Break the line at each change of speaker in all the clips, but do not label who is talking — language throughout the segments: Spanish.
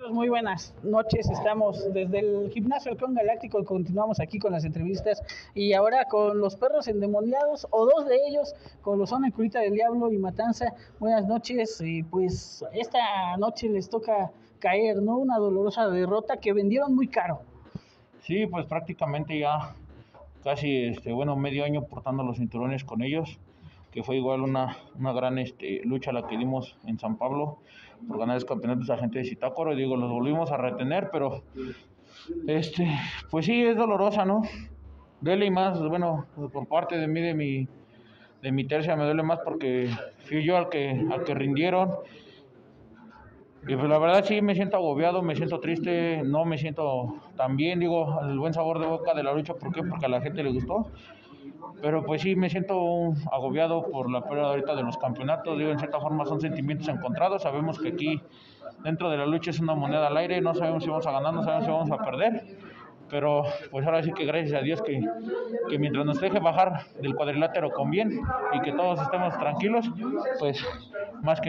amigos, muy buenas noches. Estamos desde el gimnasio Halcón Galáctico, continuamos aquí con las entrevistas y ahora con los perros endemoniados, o dos de ellos, con los son el Curita del Diablo y Matanza. Buenas noches, y pues esta noche les toca caer, ¿no? Una dolorosa derrota que vendieron muy caro.
Sí, pues prácticamente ya casi, medio año portando los cinturones con ellos, que fue igual una gran lucha la que dimos en San Pablo por ganar el campeonato de gente de Zitácuaro. Y digo, los volvimos a retener, pero pues sí, es dolorosa, ¿no? Duele y más, bueno, por parte de mí, de mi tercia, me duele más porque fui yo al que rindieron. Y pues la verdad sí me siento agobiado, me siento triste, no me siento tan bien, digo, el buen sabor de boca de la lucha. ¿Por qué? Porque a la gente le gustó. Pero pues sí, me siento agobiado por la pérdida ahorita de los campeonatos. Digo, en cierta forma son sentimientos encontrados. Sabemos que aquí dentro de la lucha es una moneda al aire, no sabemos si vamos a ganar, no sabemos si vamos a perder. Pero pues ahora sí que gracias a Dios que mientras nos deje bajar del cuadrilátero con bien y que todos estemos tranquilos, pues más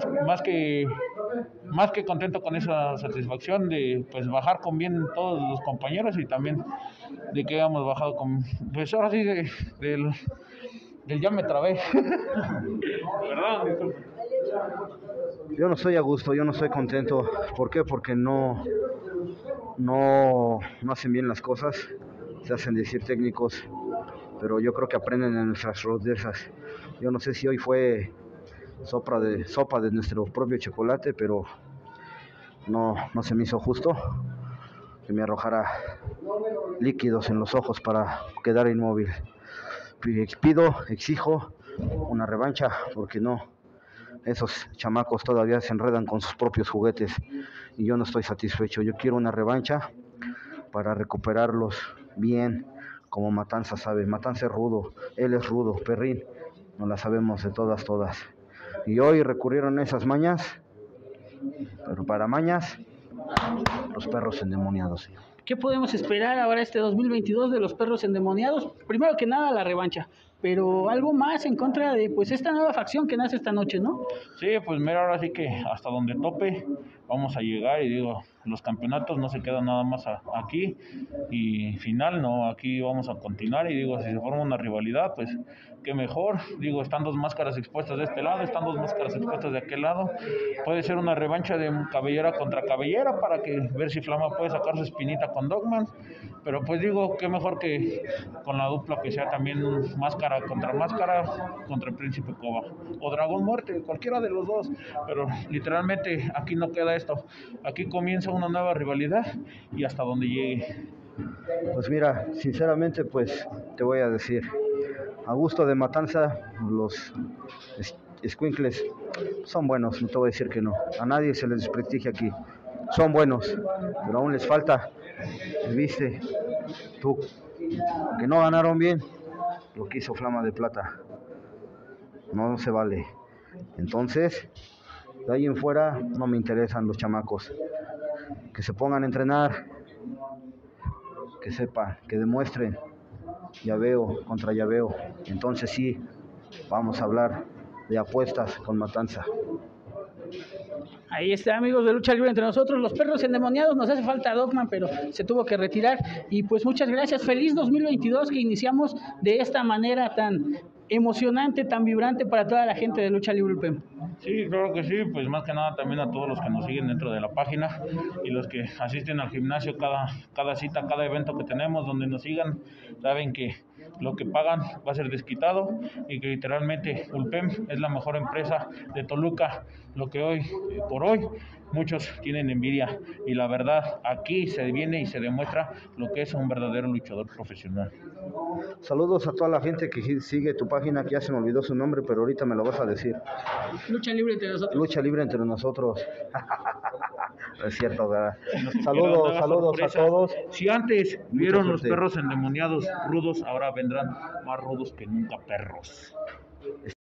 que contento con esa satisfacción de pues bajar con bien todos los compañeros, y también de que hayamos bajado con, pues ahora sí del ya me trabé. ¿Verdad?
Yo no estoy a gusto, yo no estoy contento. ¿Por qué? Porque no hacen bien las cosas, se hacen decir técnicos, pero yo creo que aprenden en nuestras rudezas. Yo no sé si hoy fue sopa de nuestro propio chocolate, pero no se me hizo justo que me arrojara líquidos en los ojos para quedar inmóvil. Exijo una revancha, porque esos chamacos todavía se enredan con sus propios juguetes y yo no estoy satisfecho. Yo quiero una revancha para recuperarlos bien, como Matanza sabe. Matanza es rudo, él es rudo, Perrín, no la sabemos de todas. Y hoy recurrieron a esas mañas, pero para mañas, los perros endemoniados.
¿Qué podemos esperar ahora este 2022 de los perros endemoniados? Primero que nada, la revancha, pero algo más en contra de pues esta nueva facción que nace esta noche, ¿no?
Sí, pues mira, ahora sí que hasta donde tope vamos a llegar. Y digo, los campeonatos no se quedan nada más aquí y final, no, aquí vamos a continuar. Y digo, si se forma una rivalidad, pues qué mejor. Digo, están dos máscaras expuestas de este lado, están dos máscaras expuestas de aquel lado. Puede ser una revancha de cabellera contra cabellera para ver si Flama puede sacar su espinita con Dogman. Pero pues digo, qué mejor que con la dupla que sea también máscara contra el Príncipe Cova o Dragón Muerte, cualquiera de los dos. Pero literalmente aquí no queda esto, aquí comienza una nueva rivalidad y hasta donde llegue.
Pues mira, sinceramente, pues te voy a decir, a gusto de Matanza, los escuincles son buenos, no te voy a decir que no, a nadie se les desprestigia aquí, son buenos, pero aún les falta. Viste tú que no ganaron bien lo que hizo Flama de Plata, no se vale. Entonces, de ahí en fuera no me interesan los chamacos, que se pongan a entrenar, que sepan, que demuestren llaveo contra llaveo. Entonces sí, vamos a hablar de apuestas con Matanza.
Ahí está, amigos de Lucha Libre entre nosotros, los perros endemoniados. Nos hace falta Dogman, pero se tuvo que retirar. Y pues muchas gracias, feliz 2022, que iniciamos de esta manera tan emocionante, tan vibrante para toda la gente de Lucha Libre ULPEM.
Sí, claro que sí, pues más que nada también a todos los que nos siguen dentro de la página y los que asisten al gimnasio, cada cita, cada evento que tenemos, donde nos sigan, saben que lo que pagan va a ser desquitado y que literalmente ULPEM es la mejor empresa de Toluca. Lo que hoy por hoy muchos tienen envidia, y la verdad aquí se viene y se demuestra lo que es un verdadero luchador profesional.
Saludos a toda la gente que sigue tu página, que ya se me olvidó su nombre, pero ahorita me lo vas a decir.
Lucha Libre entre nosotros.
Lucha Libre entre nosotros. Es cierto, ¿verdad? Saludos a todos.
Si antes vieron los perros endemoniados rudos, ahora vendrán más rudos que nunca perros.